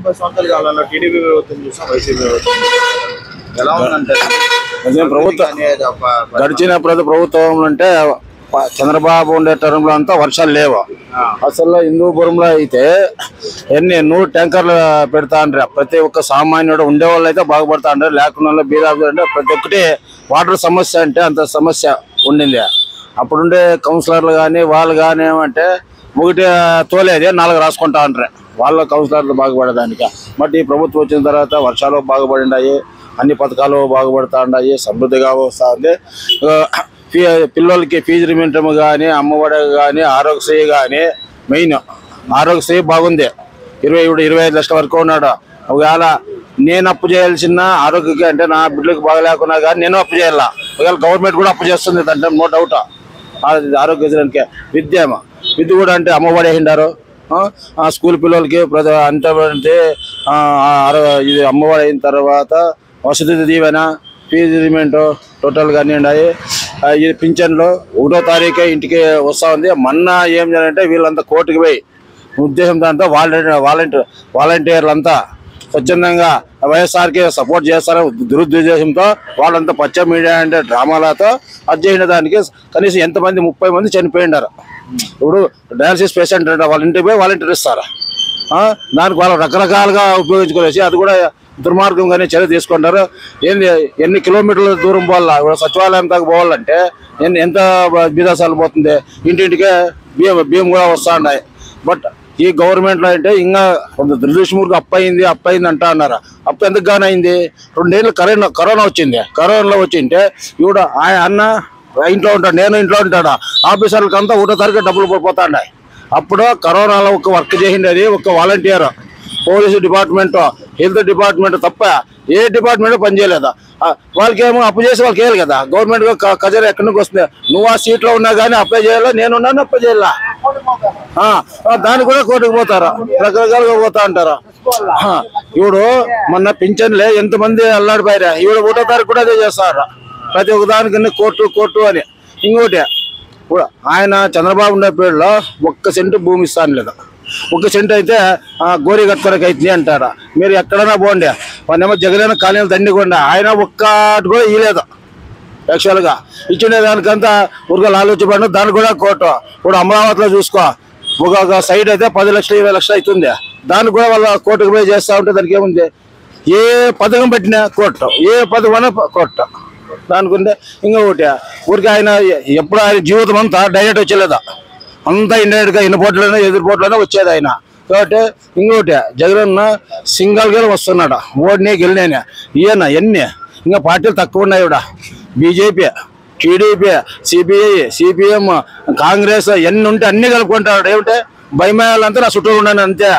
9 సంవత్సరాల కాలంలో టీడీపీ ప్రభుత్వం చూసాం, వైసీపీ ప్రభుత్వం ఎలా ఉందంటే ప్రభుత్వం గడిచిన ప్రభుత్వం అంటే చంద్రబాబు ఉండే టర్మ్ లో అంతా వర్షాలు లేవు. అసలు హిందూపురంలో అయితే ఎన్ని 100 ట్యాంకర్లు పెడతా అంటారు. ప్రతి ఒక్క సామాన్యుడు ఉండేవాళ్ళు అయితే బాగుపడతా అంటారు, లేకుండా బీదాబు అంటే ప్రతి ఒక్కటి వాటర్ సమస్య అంటే అంత సమస్య ఉండింది. అప్పుడుండే కౌన్సిలర్లు కానీ వాళ్ళు కానీ ఏమంటే ఒకటి తోలేది 4 రాసుకుంటా అంటారు వాళ్ళ కౌన్సిలర్లు బాగుపడేదానికి. బట్ ఈ ప్రభుత్వం వచ్చిన తర్వాత వర్షాలు బాగుపడినాయి, అన్ని పథకాలు బాగుపడతా ఉన్నాయి, సమృద్ధిగా వస్తూ ఉంది. పిల్లలకి ఫీజు రిమెంటమ్ కానీ, అమ్మఒడి కానీ, ఆరోగ్యశ్రీ కానీ, మెయిన్ ఆరోగ్యశ్రీ బాగుంది. 25 లక్షల వరకు ఉన్నాడు. ఒకవేళ నేను అప్పు చేయాల్సిన ఆరోగ్యకి అంటే నా బిడ్డలకు బాగా లేకున్నా కానీ నేను అప్పు చేయాల. ఒకవేళ గవర్నమెంట్ కూడా అప్పు చేస్తుంది అంటే నో డౌట్. ఆరోగ్యశ్రీకి విద్య కూడా అంటే అమ్మఒడి వేసిండారు. స్కూల్ పిల్లలకి అంటే ఇది అమ్మఒడి అయిన తర్వాత వసతి దీవెన, ఫీజు రిమెంట్ టోటల్ కానీ ఉన్నాయి. ఇది పింఛన్లు 1వ తారీఖే ఇంటికి వస్తూ ఉంది. మొన్న ఏం చేయాలంటే వీళ్ళంతా కోర్టుకు పోయి ఉద్దేశం దాంతో వాలంటీర్లు అంతా స్వచ్ఛందంగా వైఎస్ఆర్కి సపోర్ట్ చేస్తారు దురుద్దేశంతో వాళ్ళంతా పచ్చ మీడియా అంటే డ్రామాలతో అది చేసిన దానికి కనీసం ఎంతమంది 30 మంది చనిపోయినారు. ఇప్పుడు డయాలసిస్ పేషెంట్ అంటే వాళ్ళ ఇంటికి పోయి వాలంటీర్ ఇస్తారు. దానికి వాళ్ళు రకరకాలుగా ఉపయోగించుకోలేసి అది కూడా దుర్మార్గంగానే చర్య తీసుకుంటారు. ఎన్ని కిలోమీటర్ల దూరం పోవాలా, సచివాలయం దాకా పోవాలంటే ఎంత బీదాసాలు పోతుంది. ఇంటింటికే బియ్యం కూడా వస్తూ ఉన్నాయి. బట్ ఈ గవర్నమెంట్లో అంటే ఇంకా కొంత దురదృష్టమూర్తి అప్పయింది అంటా అన్నారు. అప్పు ఎందుకు గానీ అయింది? 2 ఏళ్ళు కరోనా వచ్చింది. కరోనాలో వచ్చింటే ఇప్పుడు అన్న ఇంట్లో ఉంటాడు, నేను ఇంట్లో ఉంటాడు. ఆఫీసర్లకు అంతా 1వ తారీఖు డబ్బులు పోతాయి. అప్పుడు కరోనాలో ఒక వర్క్ చేసిండేది ఒక volunteer. Police department, health department తప్ప ఏ డిపార్ట్మెంట్ పనిచేయలేదు. వాళ్ళకేమో అప్పు చేసి వాళ్ళకి వేయాలి కదా. గవర్నమెంట్ ఖజానా ఎక్కడి నుంచి వస్తుంది? నువ్వు ఆ సీట్లో ఉన్నా కానీ అప్లై చేయాలా, నేనున్నాను అప్లై చేయాలా. దానికి కూడా కోర్టుకు పోతారు, రకరకాలుగా పోతా అంటారు. ఇప్పుడు మొన్న పింఛన్లే ఎంతమంది అల్లాడిపోయారా. ఇప్పుడు 1వ తారీఖు కూడా అదే చేస్తారు. ప్రతి ఒక్క దానికి కోర్టు అని. ఇంకోటి ఆయన చంద్రబాబు ఉండే పీరియడ్లో 1 సెంటు భూమి ఇస్తాను లేదు. 1 సెంటు అయితే గోరి కట్టుకోరకు అవుతుంది అంటారా. మీరు ఎక్కడైనా పోండి, వాళ్ళేమో జగన్ కాలనీలు దండికొండ ఆయన ఒక్కటి కూడా ఇవ్వలేదు. యాక్చువల్గా ఇచ్చిండే దానికంతా ఊరికే ఆలోచించబడి దానికి కూడా కోర్టు. ఇప్పుడు అమరావతిలో చూసుకో, ఒక సైడ్ అయితే 10 లక్షలు 20 లక్షలు అవుతుంది. దానికి కూడా వాళ్ళ కోర్టుకు పోయి చేస్తూ ఉంటే దానికి ఏముంది? ఏ పథకం పెట్టినా కోర్టు, ఏ పథకం కోర్టు. దానికి ఉంటే ఇంకొకటి ఊరికి ఆయన ఎప్పుడు ఆయన జీవితం అంతా డైరెక్ట్ వచ్చేలేదా, అంతా ఇండైరెక్ట్గా ఇన్నపోట్లైనా ఎదురుపోట్లైనా వచ్చేది ఆయన. కాబట్టి ఇంకొకటి జగన్ సింగల్ గా వస్తున్నాడు. ఓడినే గెలినేనే ఈయన ఎన్ని ఇంకా పార్టీలు తక్కువ ఉన్నాయి. కూడా BJP, TDP, CPI, CPM, Congress ఎన్ని ఉంటే అన్ని కలుపుకుంటాడు. ఏమిటే భయమేయాలంతా నా చుట్టూ ఉన్నాను అంతే.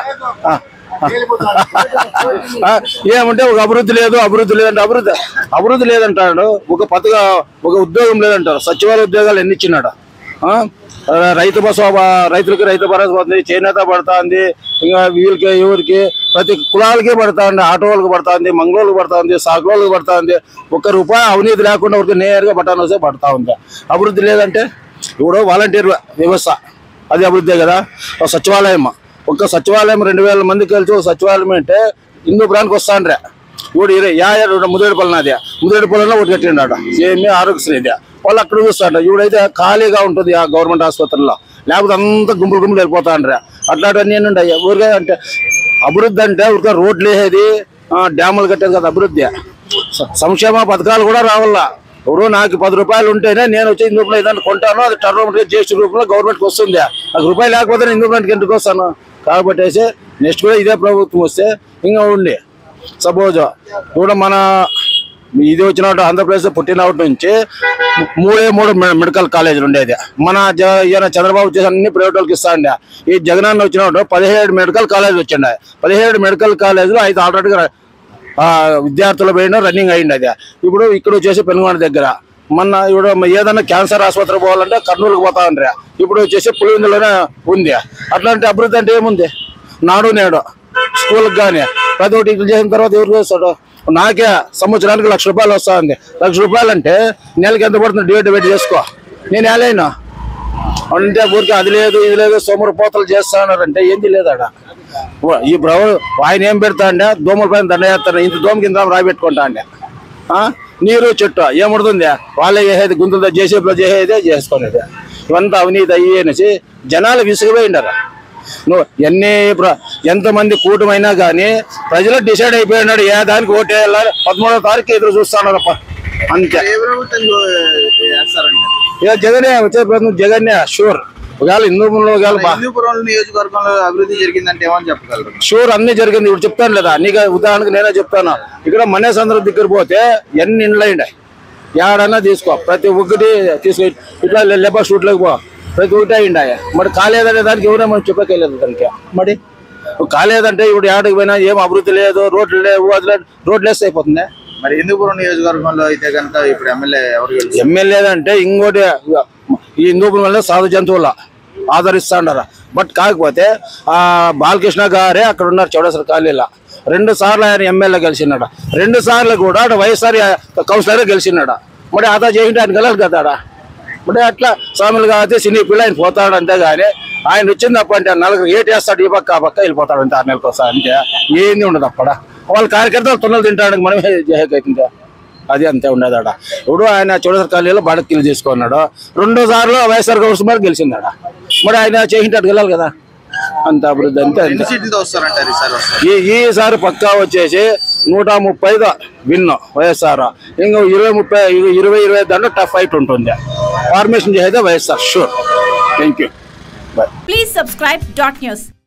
ఏమంటే ఒక అభివృద్ధి లేదంటే అభివృద్ధి లేదంటాడు. ఒక ఉద్యోగం లేదంటారు. సచివాలయ ఉద్యోగాలు ఎన్ని ఇచ్చినాడు. రైతు రైతులకి రైతు భరోసా పడుతుంది, చేనేత పడుతుంది, ఇంకా వీళ్ళకి ఎవరికి ప్రతి కులాలకి పడుతుంది, ఆటో వాళ్ళకి పడుతుంది, మంగళోళ్ళకి పడుతుంది, సాగులోళ్ళకి పడుతుంది. ₹1 అవినీతి లేకుండా ఊరికి నేరుగా పట్టాను వస్తే పడతా ఉంది. అభివృద్ధి లేదంటే ఇప్పుడు వాలంటీర్ వ్యవస్థ అది అభివృద్ధి కదా. ఒక సచివాలయం 2000 మందికి కలిసి ఒక సచివాలయం అంటే హిందూపురానికి వస్తాండ్రే. ఇప్పుడు ముదిరేడుపల్లిలో ఒకటి కట్టినాడు ఏమి ఆరోగ్యశ్రీది. వాళ్ళు అక్కడ చూస్తాండ్రు. ఇప్పుడైతే ఖాళీగా ఉంటుంది ఆ గవర్నమెంట్ ఆసుపత్రిలో, లేకపోతే అంతా గుంపులు వెళ్ళిపోతాండ్రే. అట్లాంటివన్నీ ఏంటంటాయి ఊరికే అంటే అభివృద్ధి అంటే ఊరికే రోడ్లు వేసేది, డ్యాములు కట్టేది కదా అభివృద్ధి. సంక్షేమ పథకాలు కూడా రావాలా. ఇప్పుడు నాకు ₹10 ఉంటేనే నేను వచ్చి హిందూపురం ఏదైనా కొంటాను, అది టర్మ్ జిఎస్టీ రూపంలో గవర్నమెంట్కి వస్తుంది. నాకు రూపాయి లేకపోతే నేను హిందూపురానికి ఎందుకు వస్తాను? కాబట్టి నెక్స్ట్ కూడా ఇదే ప్రభుత్వం వస్తే ఇంకా ఉండి సపోజ్ ఇప్పుడు మన ఇది వచ్చినట్టు ఆంధ్రప్రదేశ్ పుట్టినప్పటి నుంచి 3 మెడికల్ కాలేజీలు ఉండేది. మన చంద్రబాబు చేసి అన్ని ప్రైవేట్ వాళ్ళకి ఇస్తా ఉండే. ఈ జగనన్న వచ్చినప్పుడు 17 మెడికల్ కాలేజీలు వచ్చిండే. 17 మెడికల్ కాలేజీలు 5 ఆల్రెడీగా విద్యార్థుల పైన రన్నింగ్ అయ్యింది. అది ఇప్పుడు ఇక్కడ వచ్చేసి పెనుగొండ దగ్గర మొన్న ఇప్పుడు ఏదన్నా క్యాన్సర్ ఆసుపత్రి పోవాలంటే కర్నూలుకి పోతా ఉండ్రా. ఇప్పుడు వచ్చేసి పులివెందులోనే ఉంది. అట్లాంటి అభివృద్ధి అంటే ఏముంది? నాడు నేడు స్కూల్కి కానీ ప్రతి ఒక్కటి ఇట్లా చేసిన తర్వాత ఎవరు చేస్తాడు? నాకే సంవత్సరానికి ₹1,00,000 వస్తా ఉంది. ₹1,00,000 అంటే నెలకి ఎంత పడుతుంది? డివైడ్ చేసుకో. నేను ఏలైనా అంటే ఊరికి అది లేదు ఇది లేదు సోమరు పోతలు చేస్తా ఉన్నారంటే ఏంది లేదాడ. ఈ ఆయన ఏం పెడతా అంటే దోమల పైన దండ చేస్తాను, ఇంత దోమ కింద రాబెట్టుకుంటా అంటే నీరు చెట్టు ఏముడుతుంది, వాళ్ళే చేసేది గుంతలతో జేసీబీలో చేసేదే చేసుకునేది. ఇవంతా అవినీతి అయ్యేసి జనాలు విసిగిపోయిండారు. నువ్వు ఎంతమంది కూటమైనా కానీ ప్రజలు డిసైడ్ అయిపోయినాడు ఏ దానికి ఓటు వేయాలని. 13వ తారీఖు ఎదురు చూస్తాను అంతే. ఇక జగనే వచ్చే ప్రభుత్వం, జగన్నే షూర్. ఒకవేళ హిందూపురంలో నియోజకవర్గంలో అభివృద్ధి జరిగిందంటే ఏమని చెప్పగలరు? షూర్ అన్ని జరిగింది. ఇప్పుడు చెప్తాను లేదా, నీకు ఉదాహరణకు నేనే చెప్తాను. ఇక్కడ మనేసంద్రం దగ్గర పోతే ఎన్ని ఇండ్లు అయినాయి, ఏడన్నా తీసుకో, ప్రతి ఒక్కటి తీసుకో. ఇట్లా లెబర్ షూట్లోకి పో, ప్రతి ఒక్కటి అయిండాయి. మరి కాలేదనే దానికి ఎవరైనా మనం చెప్పలేదు దానికి. మరి కాలేదంటే ఇప్పుడు ఏడకి పోయినా ఏం అభివృద్ధి లేదు, రోడ్లు లేవు, రోడ్లు వేస్తే అయిపోతుంది. మరి హిందూపురం నియోజకవర్గంలో అయితే కనుక ఇప్పుడు ఎమ్మెల్యే ఎవరు? ఎమ్మెల్యే అంటే ఇంకోటి ఈ హిందూపురం వల్ల సాధు జంతువుల ఆదరిస్తాడారు. బట్ కాకపోతే బాలకృష్ణ గారే అక్కడ ఉన్నారు చౌడేశ్వర కాలనీలో. 2 సార్లు ఆయన ఎమ్మెల్యే గెలిచినాడు. 2 సార్లు కూడా వైఎస్ఆర్ కౌన్సిలర్ గెలిచినాడు. మరి అదా చేయండి ఆయన గెలరు కదా. మరి అట్లా స్వాములు కాబట్టి సినీ పిల్ల ఆయన పోతాడు అంతేగాని ఆయన వచ్చిందప్ప అంటే 4 ఏటు వేస్తాడు, ఈ పక్క ఆ పక్క వెళ్ళిపోతాడు అంతే. 6 నెలలకు వస్తాడు అంటే ఏంది ఉండదు అక్కడ. వాళ్ళ కార్యకర్తలు తొన్నలు తింటాడు, మనమే అవుతుంది. అది అంతే ఉండదు ఆడ. ఇప్పుడు ఆయన చౌడేశ్వర కాలనీలో బాడకీలు తీసుకున్నాడు. 2 సార్లు వైఎస్ఆర్ కౌన్సిలర్ గెలిచిందాడ. మరి ఆయన చేయింటాడు గెలాలి కదా. అంత అభివృద్ధి అంతే. ఈసారి పక్కా వచ్చేసి 130 విన్ వైఎస్ఆర్. ఇంకా 20-25 దాంట్లో టఫ్ ఫైట్ ఉంటుంది. ఫార్మేషన్ చేసేదే YSR sure. Thank you. Please subscribe .news.